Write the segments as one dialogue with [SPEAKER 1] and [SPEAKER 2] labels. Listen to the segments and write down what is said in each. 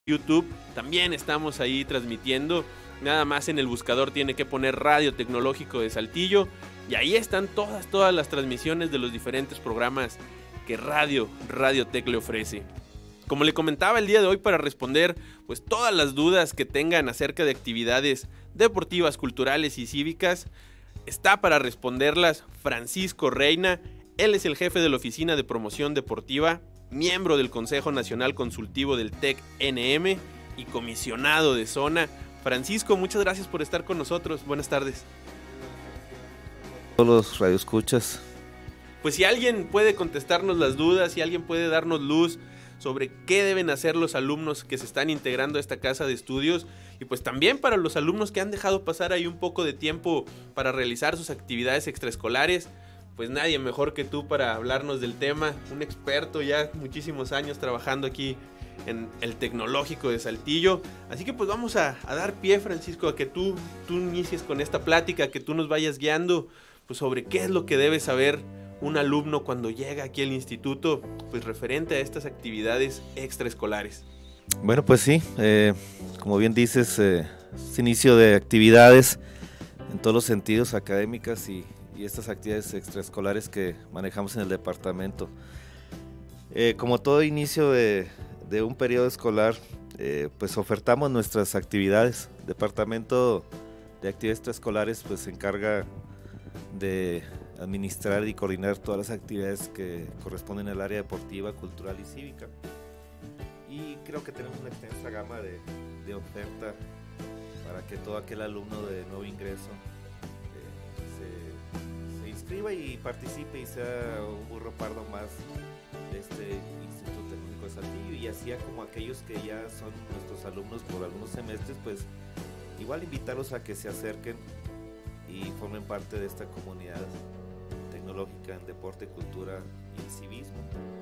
[SPEAKER 1] YouTube, también estamos ahí transmitiendo. Nada más en el buscador tiene que poner Radio Tecnológico de Saltillo y ahí están todas las transmisiones de los diferentes programas que Radio Tech le ofrece. Como le comentaba el día de hoy, para responder pues todas las dudas que tengan acerca de actividades deportivas, culturales y cívicas, está para responderlas Francisco Reina. Él es el jefe de la Oficina de Promoción Deportiva, miembro del Consejo Nacional Consultivo del TEC-NM y comisionado de zona. Francisco, muchas gracias por estar con nosotros. Buenas tardes.
[SPEAKER 2] Todos los radioescuchas.
[SPEAKER 1] Pues si alguien puede contestarnos las dudas, si alguien puede darnos luz sobre qué deben hacer los alumnos que se están integrando a esta casa de estudios, y pues también para los alumnos que han dejado pasar ahí un poco de tiempo para realizar sus actividades extraescolares, pues nadie mejor que tú para hablarnos del tema, un experto ya muchísimos años trabajando aquí en el Tecnológico de Saltillo. Así que pues vamos a dar pie, Francisco, a que tú inicies con esta plática, que tú nos vayas guiando pues sobre qué es lo que debe saber un alumno cuando llega aquí al instituto, pues referente a estas actividades extraescolares.
[SPEAKER 2] Bueno, pues sí, como bien dices, es inicio de actividades en todos los sentidos, académicas y estas actividades extraescolares que manejamos en el departamento. Como todo inicio de un periodo escolar, pues ofertamos nuestras actividades. El Departamento de Actividades Extraescolares pues se encarga de administrar y coordinar todas las actividades que corresponden al área deportiva, cultural y cívica. Y creo que tenemos una extensa gama de oferta para que todo aquel alumno de nuevo ingreso se inscriba y participe y sea un burro pardo más de este Instituto Tecnológico de Saltillo, y así como aquellos que ya son nuestros alumnos por algunos semestres, pues igual invitarlos a que se acerquen y formen parte de esta comunidad tecnológica en deporte, cultura y civismo.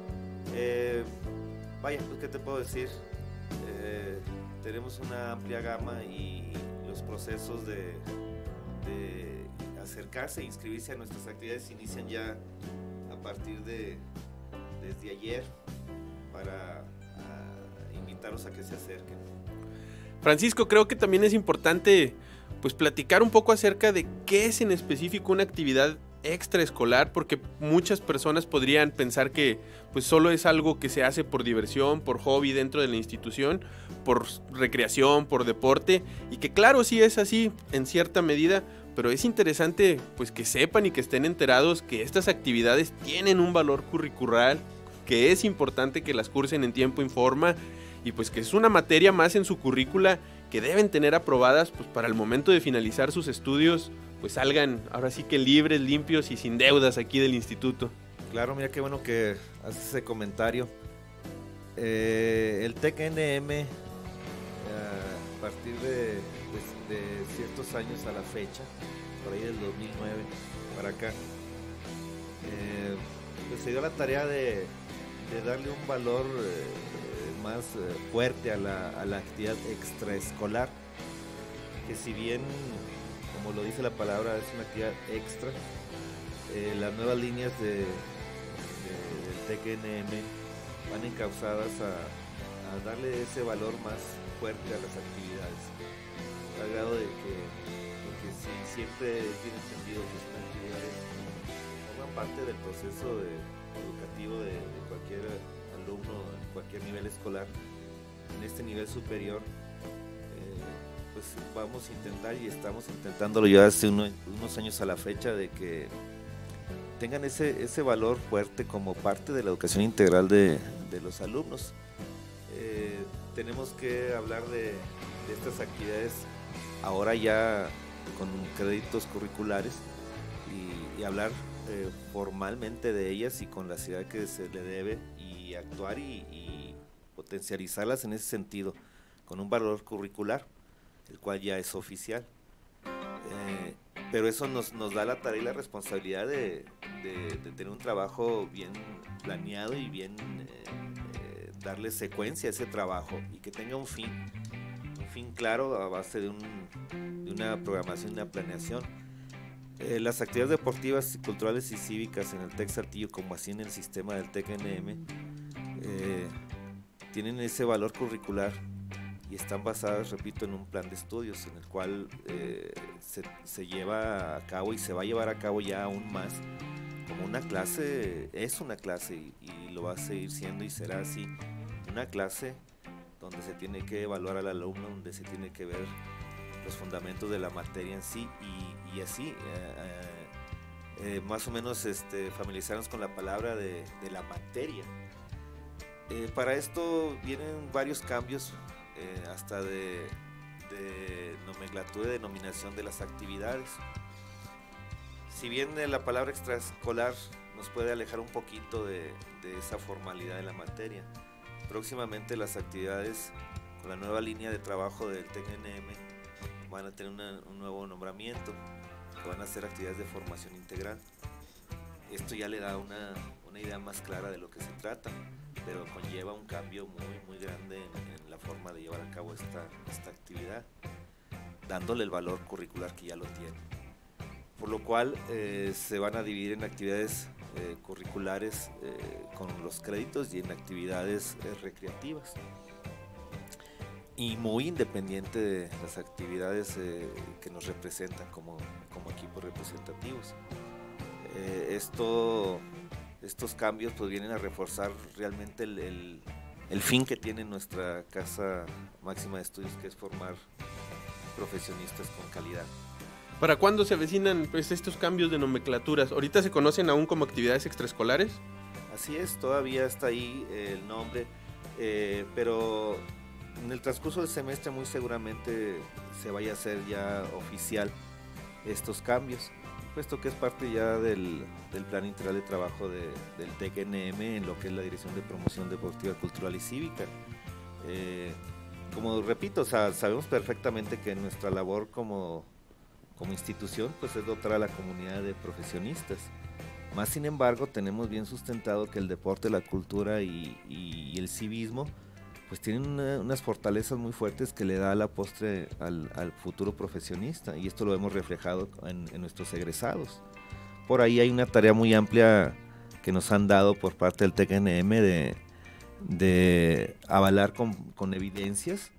[SPEAKER 2] Vaya, pues, ¿qué te puedo decir? Tenemos una amplia gama y los procesos de acercarse e inscribirse a nuestras actividades inician ya a partir desde ayer para invitarlos a que se acerquen.
[SPEAKER 1] Francisco, creo que también es importante pues platicar un poco acerca de qué es en específico una actividad extraescolar, porque muchas personas podrían pensar que pues solo es algo que se hace por diversión, por hobby dentro de la institución, por recreación, por deporte, y que claro, sí es así en cierta medida, pero es interesante pues que sepan y que estén enterados que estas actividades tienen un valor curricular, que es importante que las cursen en tiempo y forma, y pues que es una materia más en su currícula que deben tener aprobadas pues para el momento de finalizar sus estudios, pues salgan ahora sí que libres, limpios y sin deudas aquí del instituto.
[SPEAKER 2] Claro, mira qué bueno que haces ese comentario. El TEC-NM, a partir de ciertos años a la fecha, por ahí del 2009 para acá, pues se dio la tarea de darle un valor más fuerte a la actividad extraescolar, que si bien, como lo dice la palabra, es una actividad extra, las nuevas líneas del TEC-NM van encauzadas a darle ese valor más fuerte a las actividades, al grado de que siempre tiene entendido que estas actividades forman parte del proceso educativo de cualquier alumno en cualquier nivel escolar. En este nivel superior, pues vamos a intentar y estamos intentándolo ya hace unos años a la fecha, de que tengan ese valor fuerte como parte de la educación integral de los alumnos. Tenemos que hablar de estas actividades ahora ya con créditos curriculares y hablar formalmente de ellas y con la seriedad que se le debe, y actuar y potencializarlas en ese sentido, con un valor curricular, el cual ya es oficial. Pero eso nos da la tarea y la responsabilidad de tener un trabajo bien planeado y bien darle secuencia a ese trabajo, y que tenga un fin claro a base de una programación, una planeación. Las actividades deportivas, culturales y cívicas en el TEC Saltillo, como así en el sistema del TEC-NM, tienen ese valor curricular y están basadas, repito, en un plan de estudios en el cual se lleva a cabo y se va a llevar a cabo ya aún más como una clase, es una clase y lo va a seguir siendo y será así, una clase donde se tiene que evaluar al alumno, donde se tiene que ver los fundamentos de la materia en sí y así, más o menos familiarizarnos con la palabra de la materia. Para esto vienen varios cambios, hasta de nomenclatura y denominación de las actividades. Si bien la palabra extraescolar nos puede alejar un poquito de esa formalidad de la materia, próximamente las actividades con la nueva línea de trabajo del TECNM van a tener un nuevo nombramiento, que van a ser actividades de formación integral. Esto ya le da una idea más clara de lo que se trata, pero conlleva un cambio muy grande en la forma de llevar a cabo esta actividad, dándole el valor curricular que ya lo tiene. Por lo cual se van a dividir en actividades curriculares con los créditos y en actividades recreativas. Y muy independiente de las actividades que nos representan como equipos representativos. Estos cambios pues vienen a reforzar realmente el fin que tiene nuestra Casa Máxima de Estudios, que es formar profesionistas con calidad.
[SPEAKER 1] ¿Para cuándo se avecinan pues, estos cambios de nomenclaturas? ¿Ahorita se conocen aún como actividades extraescolares?
[SPEAKER 2] Así es, todavía está ahí el nombre, pero en el transcurso del semestre muy seguramente se vaya a hacer ya oficial estos cambios, puesto que es parte ya del plan integral de trabajo del TECNM en lo que es la Dirección de Promoción Deportiva, Cultural y Cívica. Como repito, o sea, sabemos perfectamente que nuestra labor como institución pues es dotar a la comunidad de profesionistas. Más sin embargo, tenemos bien sustentado que el deporte, la cultura y el civismo pues tienen unas fortalezas muy fuertes que le da a la postre al futuro profesionista, y esto lo hemos reflejado en nuestros egresados. Por ahí hay una tarea muy amplia que nos han dado por parte del TECNM de avalar con evidencias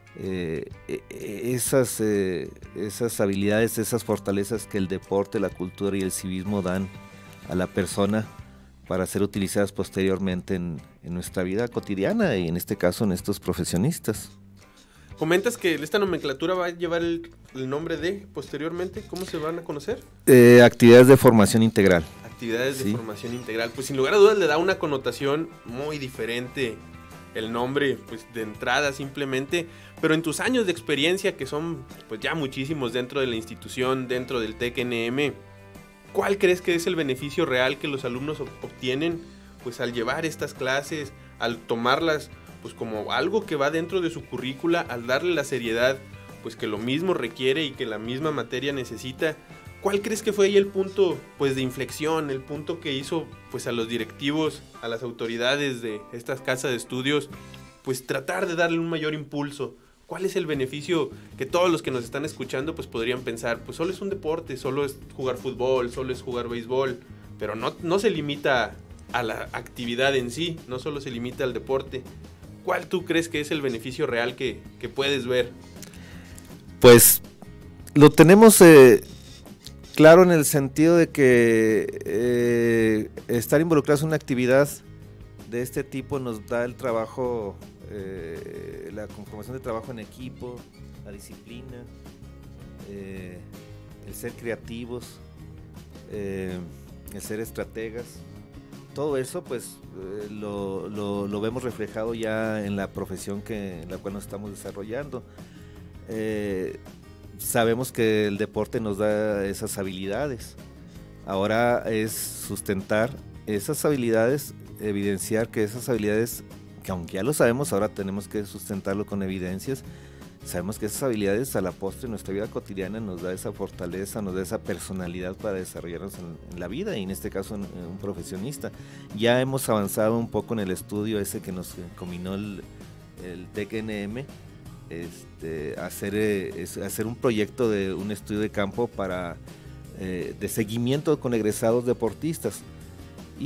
[SPEAKER 2] esas habilidades, esas fortalezas que el deporte, la cultura y el civismo dan a la persona para ser utilizadas posteriormente en nuestra vida cotidiana y en este caso en estos profesionistas.
[SPEAKER 1] Comentas que esta nomenclatura va a llevar el nombre de posteriormente, ¿cómo se van a conocer?
[SPEAKER 2] Actividades de formación integral.
[SPEAKER 1] Actividades de formación integral, pues sin lugar a dudas le da una connotación muy diferente el nombre, pues de entrada simplemente, pero en tus años de experiencia, que son pues ya muchísimos dentro de la institución, dentro del TECNM, ¿cuál crees que es el beneficio real que los alumnos obtienen pues al llevar estas clases, al tomarlas pues como algo que va dentro de su currícula, al darle la seriedad pues que lo mismo requiere y que la misma materia necesita? ¿Cuál crees que fue ahí el punto pues de inflexión, el punto que hizo pues a los directivos, a las autoridades de estas casas de estudios pues tratar de darle un mayor impulso? ¿Cuál es el beneficio que todos los que nos están escuchando pues podrían pensar? Pues solo es un deporte, solo es jugar fútbol, solo es jugar béisbol, pero no se limita a la actividad en sí, no solo se limita al deporte. ¿Cuál tú crees que es el beneficio real que puedes ver?
[SPEAKER 2] Pues lo tenemos claro en el sentido de que estar involucrados en una actividad de este tipo nos da el trabajo, la conformación de trabajo en equipo, la disciplina, el ser creativos, el ser estrategas. Todo eso pues lo vemos reflejado ya en la profesión en la cual nos estamos desarrollando. Sabemos que el deporte nos da esas habilidades. Ahora es sustentar esas habilidades, evidenciar que esas habilidades, que aunque ya lo sabemos, ahora tenemos que sustentarlo con evidencias. Sabemos que esas habilidades a la postre en nuestra vida cotidiana nos da esa fortaleza, nos da esa personalidad para desarrollarnos en la vida, y en este caso en un profesionista. Ya hemos avanzado un poco en el estudio ese que nos combinó el TECNM, hacer un proyecto de un estudio de campo de seguimiento con egresados deportistas.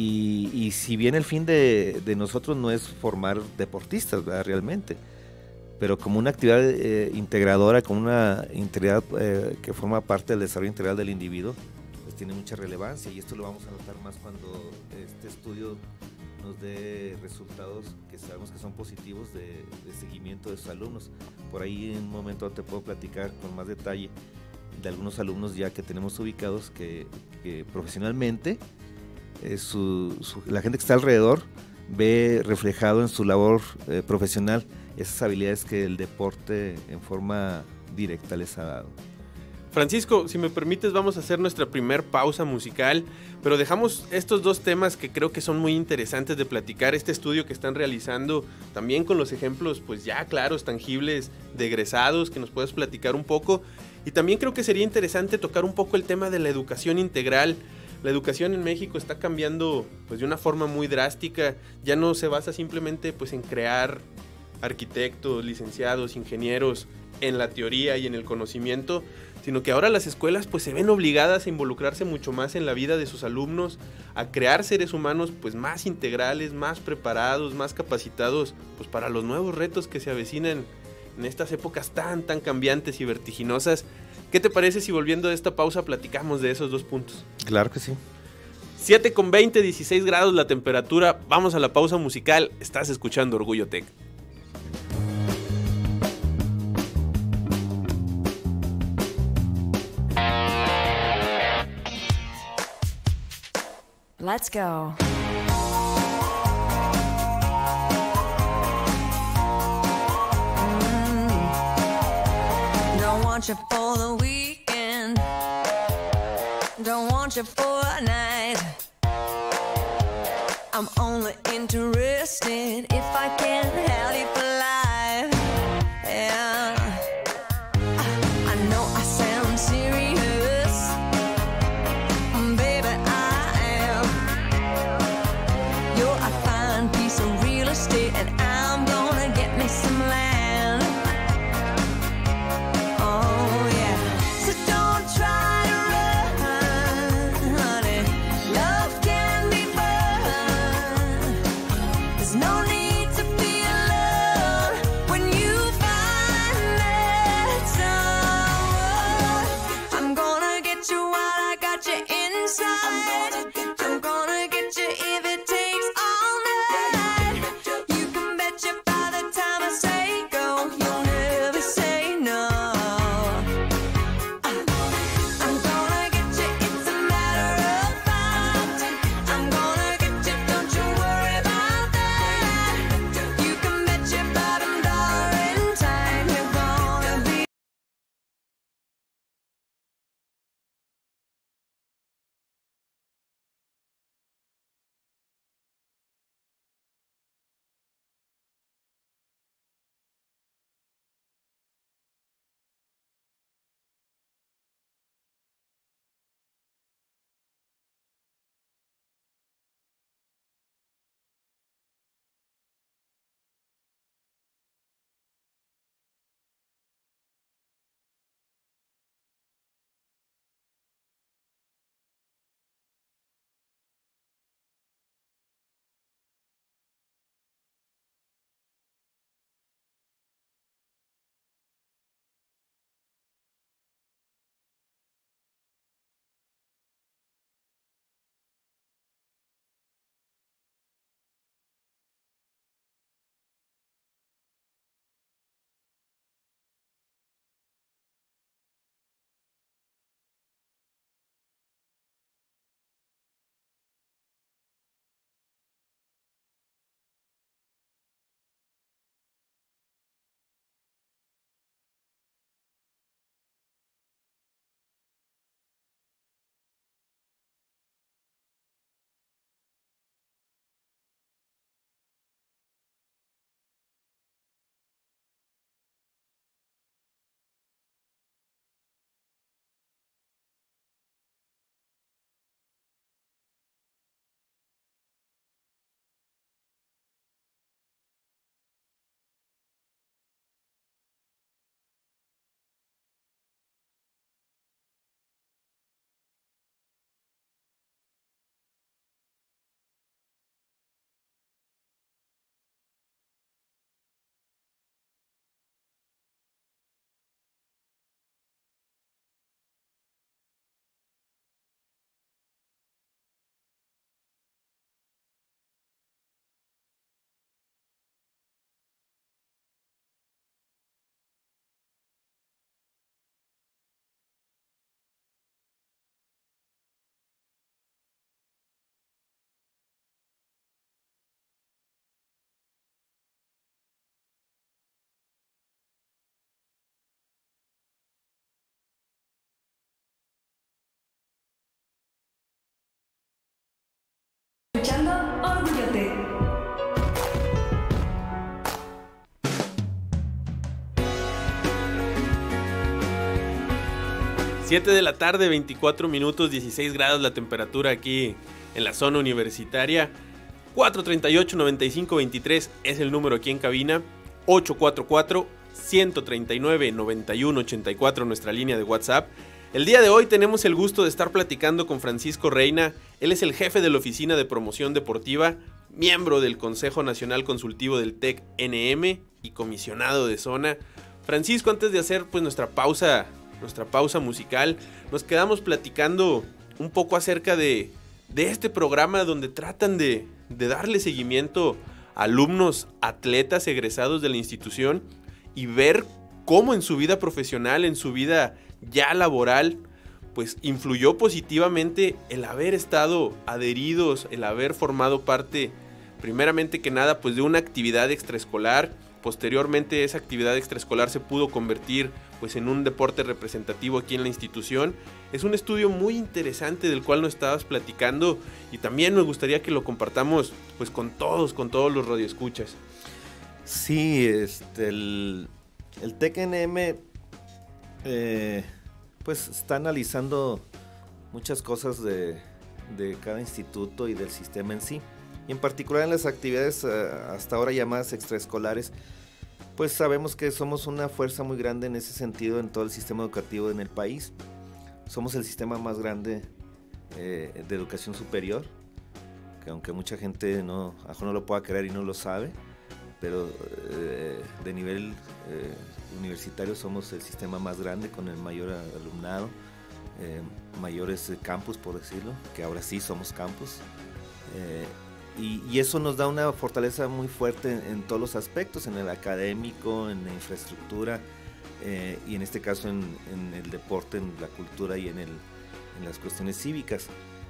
[SPEAKER 2] Y si bien el fin de nosotros no es formar deportistas, ¿verdad? Realmente, pero como una actividad integradora, como una integridad que forma parte del desarrollo integral del individuo, pues tiene mucha relevancia, y esto lo vamos a notar más cuando este estudio nos dé resultados que sabemos que son positivos de seguimiento de sus alumnos. Por ahí en un momento te puedo platicar con más detalle de algunos alumnos ya que tenemos ubicados que profesionalmente la gente que está alrededor ve reflejado en su labor profesional esas habilidades que el deporte en forma directa les ha dado.
[SPEAKER 1] Francisco, si me permites, vamos a hacer nuestra primer pausa musical, pero dejamos estos dos temas que creo que son muy interesantes de platicar, este estudio que están realizando, también con los ejemplos pues ya claros, tangibles, de egresados, que nos puedes platicar un poco, y también creo que sería interesante tocar un poco el tema de la educación integral. La educación en México está cambiando pues de una forma muy drástica, ya no se basa simplemente pues en crear arquitectos, licenciados, ingenieros en la teoría y en el conocimiento, sino que ahora las escuelas pues se ven obligadas a involucrarse mucho más en la vida de sus alumnos, a crear seres humanos pues más integrales, más preparados, más capacitados pues para los nuevos retos que se avecinan en estas épocas tan cambiantes y vertiginosas. ¿Qué te parece si volviendo de esta pausa platicamos de esos dos puntos?
[SPEAKER 2] Claro que sí.
[SPEAKER 1] 7:20, 16 grados la temperatura, vamos a la pausa musical, estás escuchando Orgullo Tech.
[SPEAKER 3] Let's go. Don't want you for the weekend. Don't want you for a night. I'm only interested if I can have you for life. Yeah. I know I sound serious. And I'm gonna get me some land. Oh yeah. So don't try to run, honey. Love can be fun. There's no need
[SPEAKER 1] 7 de la tarde, 24 minutos, 16 grados la temperatura aquí en la zona universitaria. 438-9523 es el número aquí en cabina. 844-139-9184 nuestra línea de WhatsApp. El día de hoy tenemos el gusto de estar platicando con Francisco Reina. Él es el jefe de la Oficina de Promoción Deportiva, miembro del Consejo Nacional Consultivo del TEC-NM y comisionado de zona. Francisco, antes de hacer pues nuestra pausa musical, nos quedamos platicando un poco acerca de este programa donde tratan de darle seguimiento a alumnos, atletas egresados de la institución y ver cómo en su vida profesional, en su vida ya laboral, pues influyó positivamente el haber estado adheridos, el haber formado parte, primeramente que nada, pues de una actividad extraescolar. Posteriormente esa actividad extraescolar se pudo convertir pues en un deporte representativo aquí en la institución. Es un estudio muy interesante del cual nos estabas platicando y también me gustaría que lo compartamos pues con todos los radioescuchas.
[SPEAKER 2] Sí, el TEC-NM pues está analizando muchas cosas de cada instituto y del sistema en sí. Y en particular en las actividades hasta ahora llamadas extraescolares, pues sabemos que somos una fuerza muy grande en ese sentido en todo el sistema educativo en el país. Somos el sistema más grande de educación superior, que aunque mucha gente no lo pueda creer y no lo sabe, pero de nivel universitario somos el sistema más grande con el mayor alumnado, mayores campus por decirlo, que ahora sí somos campus. Y eso nos da una fortaleza muy fuerte en todos los aspectos, en el académico, en la infraestructura y en este caso en el deporte, en la cultura y en las cuestiones cívicas.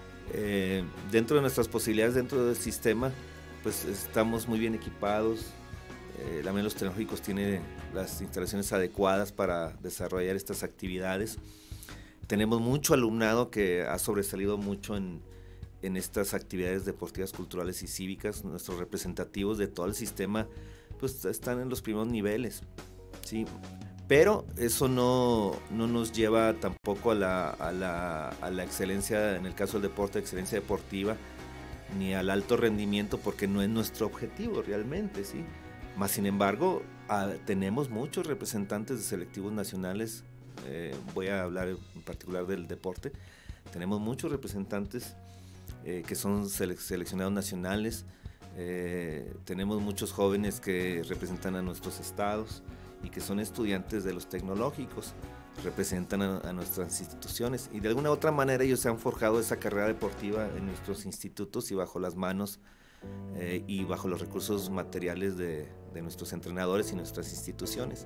[SPEAKER 2] Dentro de nuestras posibilidades, dentro del sistema, pues estamos muy bien equipados. La Melos Tecnológicos tiene las instalaciones adecuadas para desarrollar estas actividades. Tenemos mucho alumnado que ha sobresalido mucho en estas actividades deportivas, culturales y cívicas. Nuestros representativos de todo el sistema pues están en los primeros niveles, ¿sí? Pero eso no nos lleva tampoco a la excelencia, en el caso del deporte, excelencia deportiva, ni al alto rendimiento, porque no es nuestro objetivo realmente, ¿sí? Más sin embargo, tenemos muchos representantes de selectivos nacionales, voy a hablar en particular del deporte, tenemos muchos representantes que son seleccionados nacionales, tenemos muchos jóvenes que representan a nuestros estados y que son estudiantes de los tecnológicos, representan a nuestras instituciones y de alguna u otra manera ellos se han forjado esa carrera deportiva en nuestros institutos y bajo las manos y bajo los recursos materiales de nuestros entrenadores y nuestras instituciones.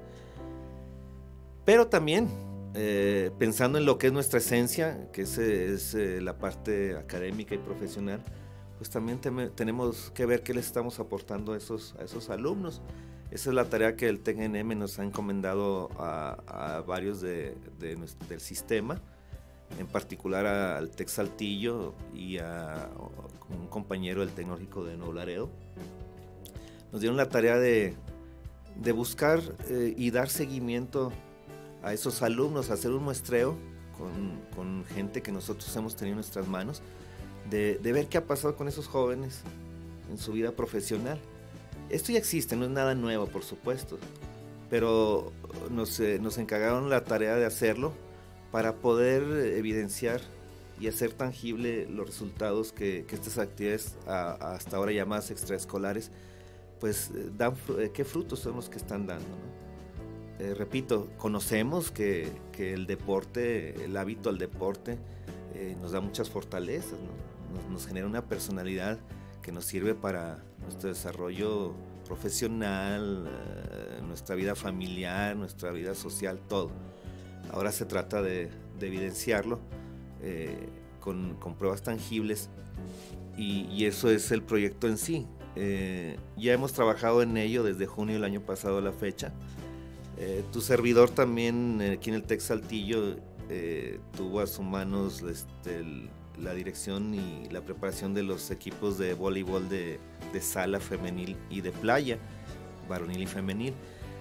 [SPEAKER 2] Pero también pensando en lo que es nuestra esencia, que es la parte académica y profesional, pues también tenemos que ver qué les estamos aportando a esos alumnos. Esa es la tarea que el TEC-NM nos ha encomendado a varios del sistema, en particular al TEC Saltillo y a un compañero del Tecnológico de Nuevo Laredo. Nos dieron la tarea de buscar y dar seguimiento a esos alumnos, hacer un muestreo con gente que nosotros hemos tenido en nuestras manos, de ver qué ha pasado con esos jóvenes en su vida profesional. Esto ya existe, no es nada nuevo, por supuesto, pero nos encargaron la tarea de hacerlo para poder evidenciar y hacer tangible los resultados que estas actividades hasta ahora llamadas extraescolares pues dan, qué frutos son los que están dando, ¿no? Repito, conocemos que el deporte, el hábito al deporte nos da muchas fortalezas, ¿no? Nos genera una personalidad que nos sirve para nuestro desarrollo profesional, nuestra vida familiar, nuestra vida social, todo. Ahora se trata de evidenciarlo con pruebas tangibles y eso es el proyecto en sí. Ya hemos trabajado en ello desde junio del año pasado a la fecha. Tu servidor también aquí en el TEC Saltillo tuvo a sus manos la dirección y la preparación de los equipos de voleibol de sala femenil y de playa, varonil y femenil.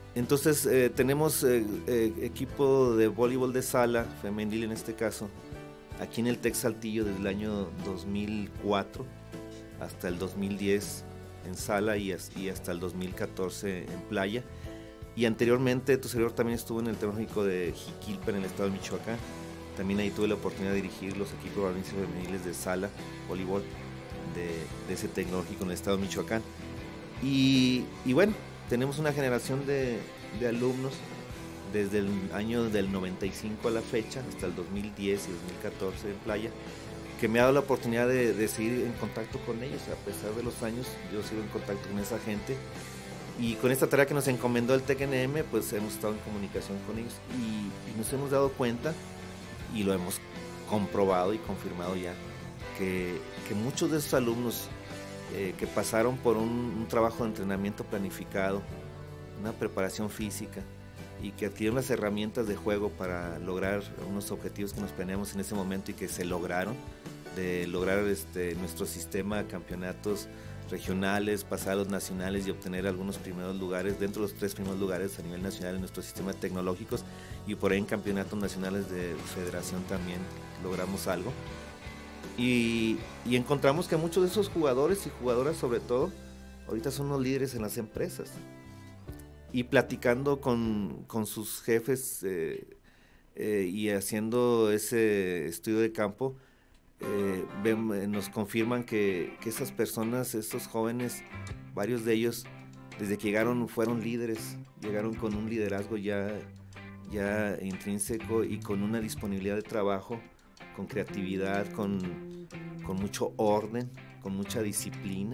[SPEAKER 2] Entonces tenemos equipo de voleibol de sala, femenil en este caso, aquí en el TEC Saltillo desde el año 2004 hasta el 2010 en sala y hasta el 2014 en playa. Y anteriormente tu servidor también estuvo en el Tecnológico de Jiquilpan en el estado de Michoacán. También ahí tuve la oportunidad de dirigir los equipos varones y femeniles de sala, voleibol, de ese tecnológico en el estado de Michoacán. Y bueno, tenemos una generación de alumnos desde el año del 95 a la fecha, hasta el 2010 y 2014 en playa, que me ha dado la oportunidad de seguir en contacto con ellos. A pesar de los años, yo sigo en contacto con esa gente. Y con esta tarea que nos encomendó el TECNM, pues hemos estado en comunicación con ellos y nos hemos dado cuenta, y lo hemos comprobado y confirmado ya, que muchos de esos alumnos que pasaron por un trabajo de entrenamiento planificado, una preparación física, y que adquirieron las herramientas de juego para lograr unos objetivos que nos planeamos en ese momento y que se lograron, de lograr nuestro sistema de campeonatos regionales, pasar a los nacionales y obtener algunos primeros lugares, dentro de los 3 primeros lugares a nivel nacional en nuestro sistema tecnológicos, y por ahí en campeonatos nacionales de federación también logramos algo. Y encontramos que muchos de esos jugadores y jugadoras, sobre todo, ahorita son los líderes en las empresas. Y platicando con sus jefes y haciendo ese estudio de campo, nos confirman que esas personas, estos jóvenes, varios de ellos, desde que llegaron fueron líderes, llegaron con un liderazgo ya intrínseco y con una disponibilidad de trabajo, con creatividad, con mucho orden, con mucha disciplina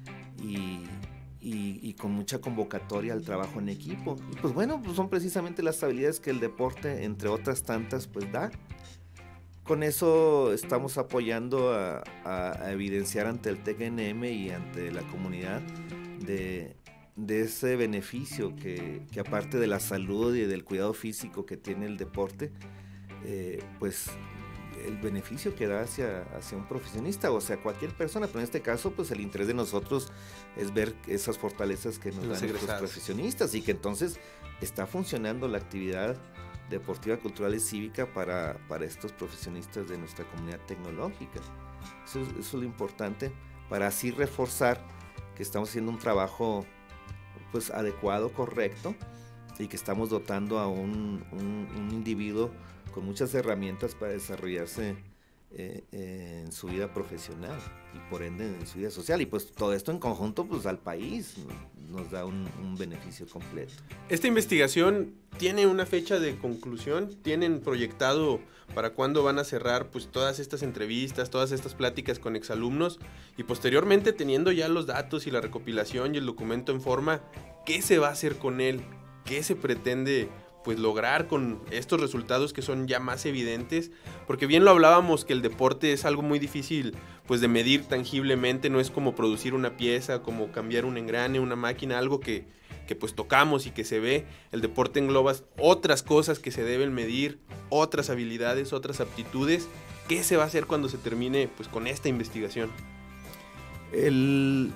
[SPEAKER 2] y con mucha convocatoria al trabajo en equipo. Y pues bueno, pues son precisamente las habilidades que el deporte, entre otras tantas, pues da. Con eso estamos apoyando a evidenciar ante el TECNM y ante la comunidad de ese beneficio que aparte de la salud y del cuidado físico que tiene el deporte, pues el beneficio que da hacia un profesionista, o sea, cualquier persona, pero en este caso, pues el interés de nosotros es ver esas fortalezas que nos dan nuestros profesionistas, y que entonces está funcionando la actividad deportiva, cultural y cívica para estos profesionistas de nuestra comunidad tecnológica. Eso es lo importante, para así reforzar que estamos haciendo un trabajo pues adecuado, correcto, y que estamos dotando a un individuo con muchas herramientas para desarrollarse en su vida profesional y por ende en su vida social, y pues todo esto en conjunto pues al país nos da un beneficio completo.
[SPEAKER 1] Esta investigación tiene una fecha de conclusión, tienen proyectado para cuándo van a cerrar pues todas estas entrevistas, todas estas pláticas con exalumnos, y posteriormente, teniendo ya los datos y la recopilación y el documento en forma, ¿qué se va a hacer con él? ¿Qué se pretende pues lograr con estos resultados que son ya más evidentes? Porque bien lo hablábamos, que el deporte es algo muy difícil pues de medir tangiblemente, no es como producir una pieza, como cambiar un engrane, una máquina, algo que pues tocamos y que se ve. El deporte engloba otras cosas que se deben medir, otras habilidades, otras aptitudes. ¿Qué se va a hacer cuando se termine pues con esta investigación?
[SPEAKER 2] El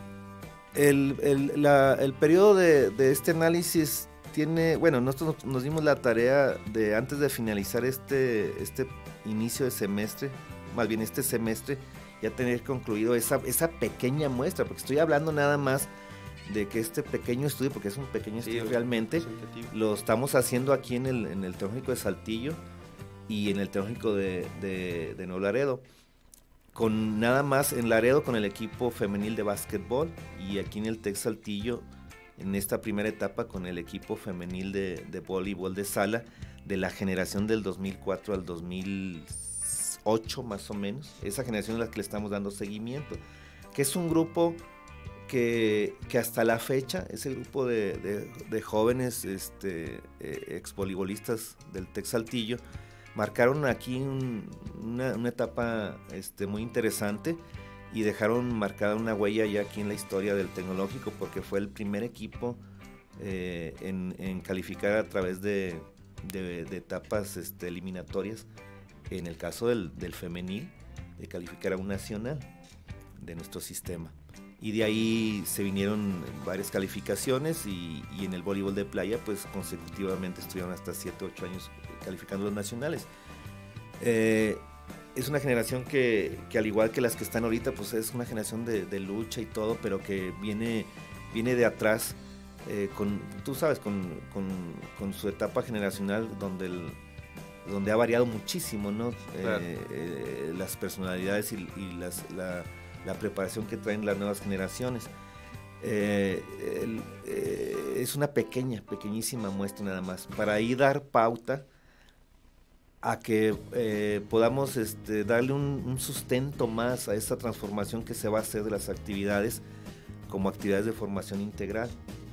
[SPEAKER 2] periodo de este análisis tiene, bueno, nosotros nos dimos la tarea de, antes de finalizar este inicio de semestre, más bien este semestre, ya tener concluido esa pequeña muestra, porque estoy hablando nada más de que este pequeño estudio, porque es un pequeño estudio realmente, lo estamos haciendo aquí en el Tecnológico de Saltillo y en el Tecnológico de Nuevo Laredo, con nada más en Laredo con el equipo femenil de básquetbol, y aquí en el TEC Saltillo en esta primera etapa con el equipo femenil de voleibol de sala de la generación del 2004 al 2008 más o menos. Esa generación es la que le estamos dando seguimiento, que es un grupo que hasta la fecha, ese grupo de jóvenes ex voleibolistas del TEC Saltillo, marcaron aquí una etapa muy interesante, y dejaron marcada una huella ya aquí en la historia del tecnológico, porque fue el primer equipo en calificar a través de etapas eliminatorias, en el caso del femenil, de calificar a un nacional de nuestro sistema. y de ahí se vinieron varias calificaciones y en el voleibol de playa pues consecutivamente estuvieron hasta 7 u 8 años calificando los nacionales. Es una generación que al igual que las que están ahorita pues es una generación de lucha y todo, pero que viene de atrás, tú sabes, con su etapa generacional donde ha variado muchísimo, ¿no?
[SPEAKER 1] Claro.
[SPEAKER 2] Las personalidades y la preparación que traen las nuevas generaciones. Es una pequeñísima muestra nada más, para ahí dar pauta a que podamos darle un sustento más a esa transformación que se va a hacer de las actividades como actividades de formación integral.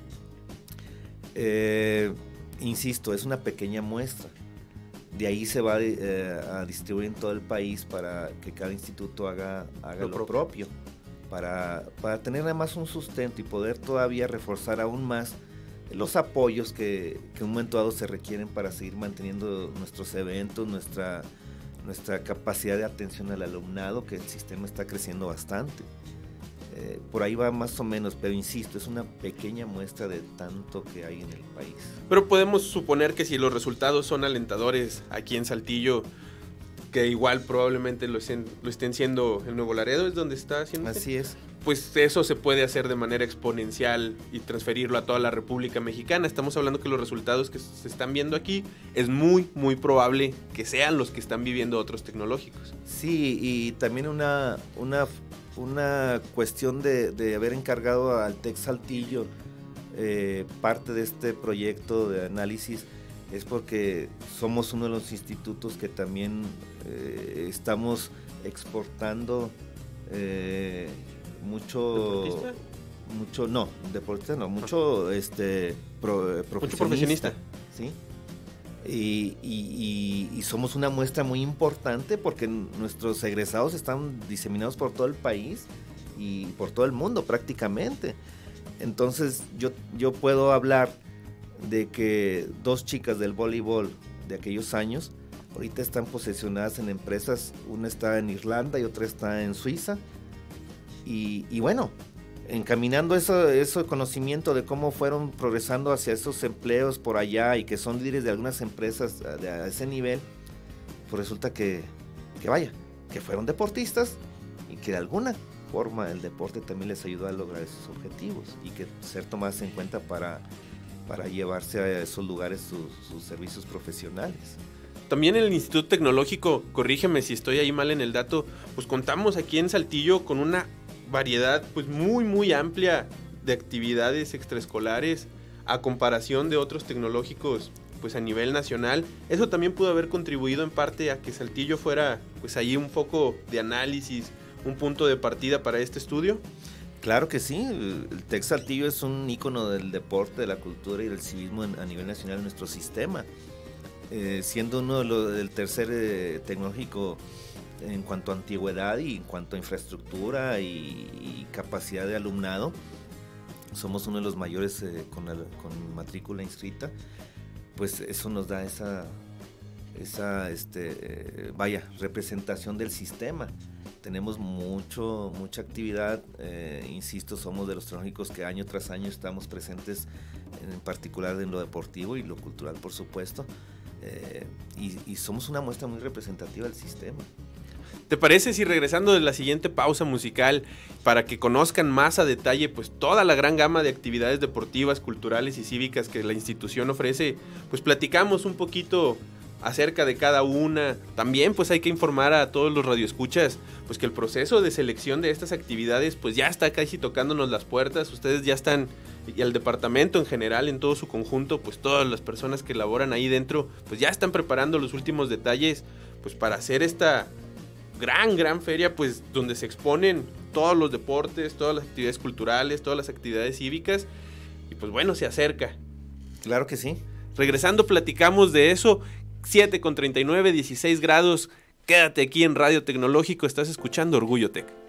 [SPEAKER 2] Insisto, es una pequeña muestra. De ahí se va a distribuir en todo el país para que cada instituto haga lo propio, para tener además un sustento y poder todavía reforzar aún más los apoyos que en un momento dado se requieren para seguir manteniendo nuestros eventos, nuestra capacidad de atención al alumnado, que el sistema está creciendo bastante. Por ahí va más o menos, pero insisto, es una pequeña muestra de tanto que hay en el país.
[SPEAKER 1] Pero podemos suponer que si los resultados son alentadores aquí en Saltillo, que igual probablemente lo estén siendo en Nuevo Laredo, es donde está haciendo.
[SPEAKER 2] Así es.
[SPEAKER 1] Pues eso se puede hacer de manera exponencial y transferirlo a toda la República Mexicana. Estamos hablando que los resultados que se están viendo aquí es muy, muy probable que sean los que están viviendo otros tecnológicos.
[SPEAKER 2] Sí, y también una cuestión de haber encargado al TEC Saltillo parte de este proyecto de análisis es porque somos uno de los institutos que también estamos exportando mucho
[SPEAKER 1] profesionista,
[SPEAKER 2] ¿sí? Y somos una muestra muy importante porque nuestros egresados están diseminados por todo el país y por todo el mundo prácticamente. Entonces yo puedo hablar de que 2 chicas del voleibol de aquellos años ahorita están posesionadas en empresas, una está en Irlanda y otra está en Suiza, y bueno, encaminando ese conocimiento de cómo fueron progresando hacia esos empleos por allá y que son líderes de algunas empresas a ese nivel, pues resulta que fueron deportistas y que de alguna forma el deporte también les ayudó a lograr esos objetivos y que ser tomadas en cuenta para llevarse a esos lugares sus servicios profesionales.
[SPEAKER 1] También el Instituto Tecnológico, corrígeme si estoy ahí mal en el dato, pues contamos aquí en Saltillo con una variedad pues muy muy amplia de actividades extraescolares a comparación de otros tecnológicos pues a nivel nacional. Eso también pudo haber contribuido en parte a que Saltillo fuera pues ahí un foco de análisis, un punto de partida para este estudio.
[SPEAKER 2] Claro que sí, el TEC Saltillo es un ícono del deporte, de la cultura y del civismo a nivel nacional en nuestro sistema, siendo uno del tercer tecnológico en cuanto a antigüedad y en cuanto a infraestructura y capacidad de alumnado. Somos uno de los mayores con matrícula inscrita, pues eso nos da esa representación del sistema. Tenemos mucha actividad, insisto, somos de los tecnológicos que año tras año estamos presentes, en particular en lo deportivo y lo cultural, por supuesto, y somos una muestra muy representativa del sistema.
[SPEAKER 1] ¿Te parece si regresando de la siguiente pausa musical, para que conozcan más a detalle pues toda la gran gama de actividades deportivas, culturales y cívicas que la institución ofrece, pues platicamos un poquito acerca de cada una? También pues hay que informar a todos los radioescuchas pues que el proceso de selección de estas actividades pues ya está casi tocándonos las puertas. Ustedes ya están, y el departamento en general en todo su conjunto, pues todas las personas que laboran ahí dentro pues ya están preparando los últimos detalles pues para hacer esta gran feria pues donde se exponen todos los deportes, todas las actividades culturales, todas las actividades cívicas, y pues bueno, se acerca.
[SPEAKER 2] Claro que sí.
[SPEAKER 1] Regresando platicamos de eso. 7:39, 16 grados. Quédate aquí en Radio Tecnológico, estás escuchando Orgullo Tech.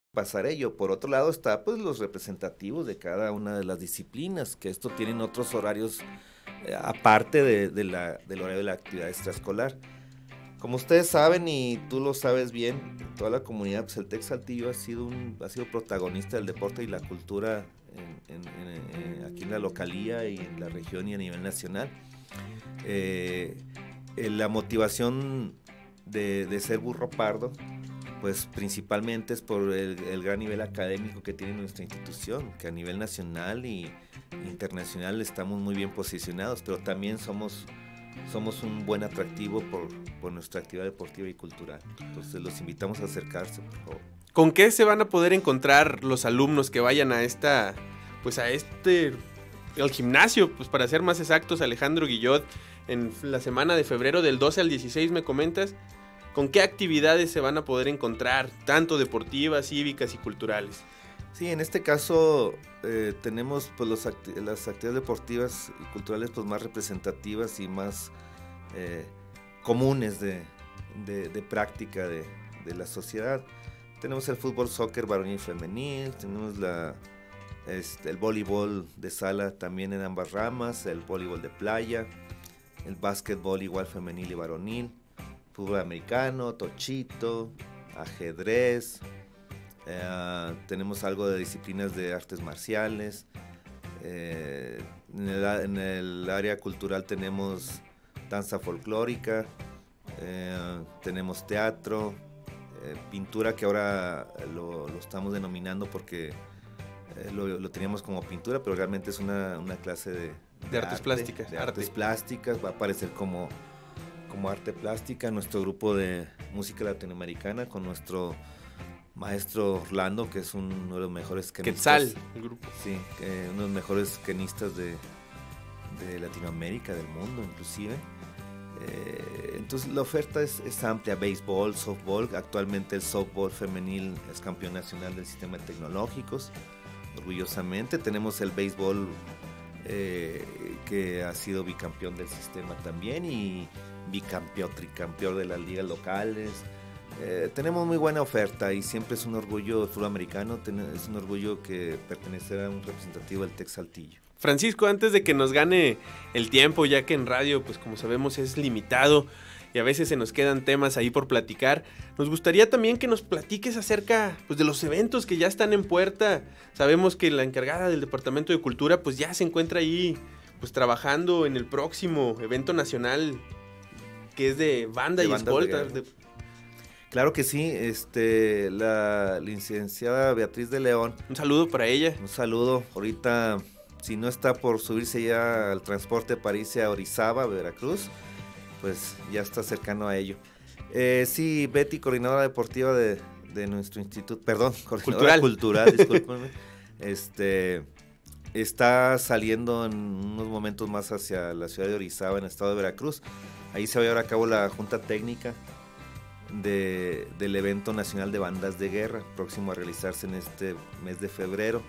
[SPEAKER 2] pasar ello. Por otro lado está pues los representativos de cada una de las disciplinas, que esto tienen otros horarios aparte del horario de la actividad extraescolar. Como ustedes saben y tú lo sabes bien, toda la comunidad, pues el TEC Saltillo ha sido protagonista del deporte y la cultura aquí en la localía y en la región y a nivel nacional. La motivación de ser burro pardo, pues principalmente es por el gran nivel académico que tiene nuestra institución, que a nivel nacional e internacional estamos muy bien posicionados, pero también somos un buen atractivo por nuestra actividad deportiva y cultural. Entonces los invitamos a acercarse, por favor.
[SPEAKER 1] ¿Con qué se van a poder encontrar los alumnos que vayan a el gimnasio? Pues para ser más exactos, Alejandro Guillot, en la semana de febrero del 12 al 16 me comentas, ¿con qué actividades se van a poder encontrar, tanto deportivas, cívicas y culturales?
[SPEAKER 2] Sí, en este caso tenemos pues las actividades deportivas y culturales pues más representativas y más comunes de práctica de la sociedad. Tenemos el fútbol, soccer varonil y femenil, tenemos el voleibol de sala también en ambas ramas, el voleibol de playa, el básquetbol igual femenil y varonil, fútbol americano, tochito, ajedrez. Tenemos algo de disciplinas de artes marciales. En el área cultural tenemos danza folclórica, tenemos teatro, pintura, que ahora lo estamos denominando porque lo teníamos como pintura, pero realmente es una clase de
[SPEAKER 1] artes plásticas.
[SPEAKER 2] De artes plásticas, va a aparecer como arte plástica. Nuestro grupo de música latinoamericana con nuestro maestro Orlando, que es uno de los mejores quenistas.
[SPEAKER 1] Quetzal, el grupo.
[SPEAKER 2] Sí, uno de los mejores quenistas de Latinoamérica, del mundo inclusive. Entonces la oferta es amplia: béisbol, softball. Actualmente el softball femenil es campeón nacional del sistema de tecnológicos, orgullosamente. Tenemos el béisbol que ha sido bicampeón del sistema también y tricampeón de las ligas locales. Tenemos muy buena oferta y siempre es un orgullo el fútbol americano, es un orgullo que pertenecer a un representativo del TEC Saltillo.
[SPEAKER 1] Francisco, antes de que nos gane el tiempo, ya que en radio, pues como sabemos, es limitado y a veces se nos quedan temas ahí por platicar, nos gustaría también que nos platiques acerca pues, de los eventos que ya están en puerta. Sabemos que la encargada del Departamento de Cultura pues ya se encuentra ahí pues trabajando en el próximo evento nacional que es de banda y escolta.
[SPEAKER 2] Claro que sí, la licenciada Beatriz de León.
[SPEAKER 1] Un saludo para ella.
[SPEAKER 2] Un saludo. Ahorita, si no está por subirse ya al transporte para irse a Orizaba, Veracruz, pues ya está cercano a ello. Sí, Betty, coordinadora deportiva de nuestro instituto, coordinadora cultural, discúlpenme, está saliendo en unos momentos más hacia la ciudad de Orizaba, en el estado de Veracruz. Ahí se va a llevar a cabo la junta técnica del evento nacional de bandas de guerra, próximo a realizarse en este mes de febrero.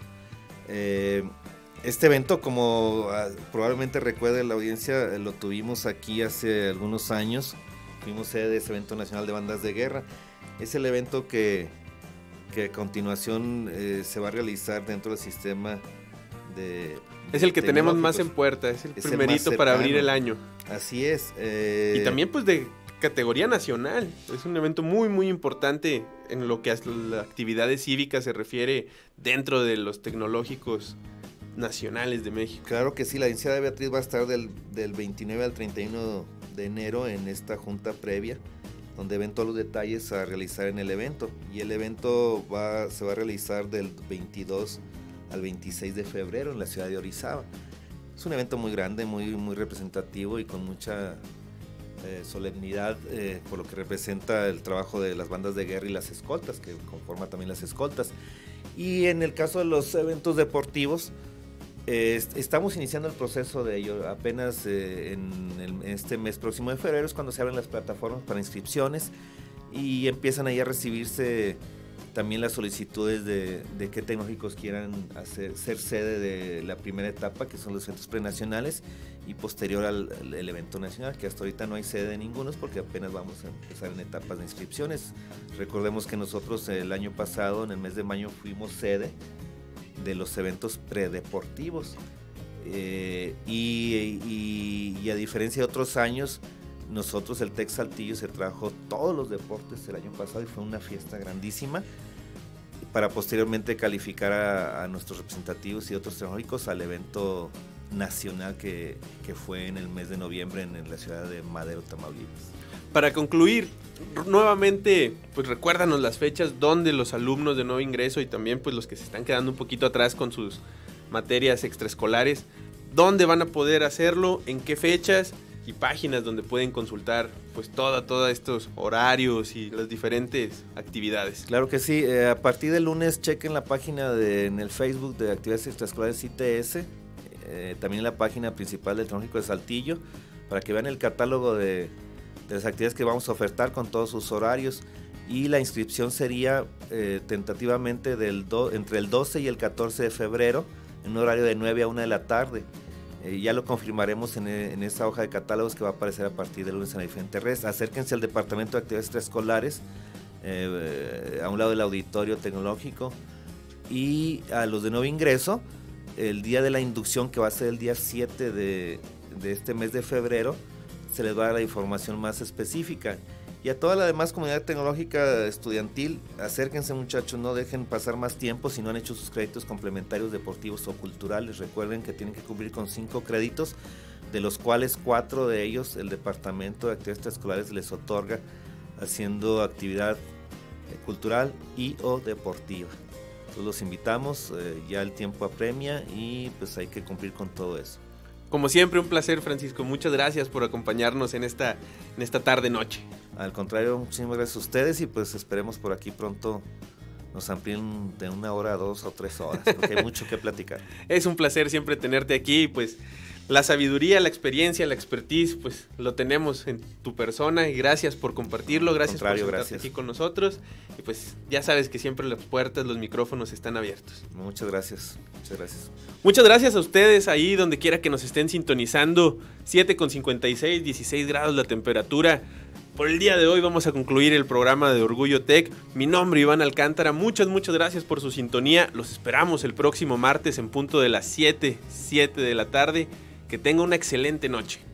[SPEAKER 2] Este evento, como probablemente recuerde la audiencia, lo tuvimos aquí hace algunos años. Fuimos sede de ese evento nacional de bandas de guerra. Es el evento que a continuación se va a realizar dentro del sistema
[SPEAKER 1] es el que tenemos más en puerta, es el primerito para abrir el año.
[SPEAKER 2] Así es.
[SPEAKER 1] Y también pues de categoría nacional. Es un evento muy muy importante en lo que a las actividades cívicas se refiere dentro de los tecnológicos nacionales de México.
[SPEAKER 2] Claro que sí, la licenciada Beatriz va a estar del 29 al 31 de enero en esta junta previa, donde ven todos los detalles a realizar en el evento. Y el evento se va a realizar del 22 al 26 de febrero en la ciudad de Orizaba. Es un evento muy grande, muy representativo y con mucha solemnidad por lo que representa el trabajo de las bandas de guerra y las escoltas, que conforman también las escoltas. Y en el caso de los eventos deportivos, estamos iniciando el proceso de ello. Apenas en este mes próximo de febrero es cuando se abren las plataformas para inscripciones y empiezan ahí a recibirse También las solicitudes de qué tecnológicos quieran ser sede de la primera etapa, que son los eventos prenacionales, y posterior al evento nacional, que hasta ahorita no hay sede de ninguno, porque apenas vamos a empezar en etapas de inscripciones. Recordemos que nosotros el año pasado, en el mes de mayo, fuimos sede de los eventos predeportivos, y a diferencia de otros años, nosotros, el TEC Saltillo, se trajo todos los deportes el año pasado y fue una fiesta grandísima para posteriormente calificar a nuestros representativos y otros tecnológicos al evento nacional que fue en el mes de noviembre en la ciudad de Madero, Tamaulipas.
[SPEAKER 1] Para concluir, nuevamente, pues recuérdanos las fechas donde los alumnos de nuevo ingreso y también pues los que se están quedando un poquito atrás con sus materias extraescolares, dónde van a poder hacerlo, en qué fechas y páginas donde pueden consultar pues todos estos horarios y las diferentes actividades.
[SPEAKER 2] Claro que sí, a partir del lunes chequen la página en el Facebook de Actividades Extraescolares ITS, también en la página principal del Tecnológico de Saltillo, para que vean el catálogo de las actividades que vamos a ofertar con todos sus horarios, y la inscripción sería tentativamente entre el 12 y el 14 de febrero, en un horario de 9 a 1 de la tarde. Ya lo confirmaremos en esa hoja de catálogos que va a aparecer a partir del lunes en la diferente red. Acérquense al Departamento de Actividades Extraescolares, a un lado del auditorio tecnológico, y a los de nuevo ingreso, el día de la inducción, que va a ser el día 7 de este mes de febrero, se les va a dar la información más específica. Y a toda la demás comunidad tecnológica estudiantil, acérquense, muchachos, no dejen pasar más tiempo si no han hecho sus créditos complementarios deportivos o culturales. Recuerden que tienen que cumplir con 5 créditos, de los cuales 4 de ellos el Departamento de Actividades Extraescolares les otorga haciendo actividad cultural y o deportiva. Entonces los invitamos, ya el tiempo apremia y pues hay que cumplir con todo eso.
[SPEAKER 1] Como siempre, un placer, Francisco. Muchas gracias por acompañarnos en esta tarde-noche.
[SPEAKER 2] Al contrario, muchísimas gracias a ustedes y pues esperemos por aquí pronto nos amplíen de 1 hora a 2 o 3 horas, porque hay mucho que platicar.
[SPEAKER 1] Es un placer siempre tenerte aquí, pues la sabiduría, la experiencia, la expertise, pues lo tenemos en tu persona y gracias por compartirlo, gracias por sentarte aquí con nosotros y pues ya sabes que siempre las puertas, los micrófonos están abiertos.
[SPEAKER 2] Muchas gracias, muchas gracias.
[SPEAKER 1] Muchas gracias a ustedes ahí donde quiera que nos estén sintonizando, 7:56, 16 grados la temperatura. Por el día de hoy vamos a concluir el programa de Orgullo Tech. Mi nombre es Iván Alcántara. Muchas gracias por su sintonía. Los esperamos el próximo martes en punto de las 7 de la tarde. Que tenga una excelente noche.